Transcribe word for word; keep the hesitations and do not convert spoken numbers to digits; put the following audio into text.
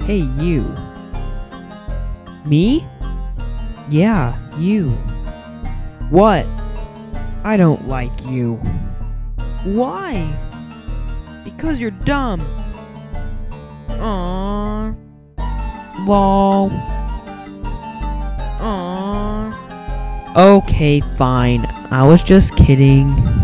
Hey, you. Me? Yeah, you. What? I don't like you. Why? Because you're dumb. Aww. Lol. Aww. Okay, fine. I was just kidding.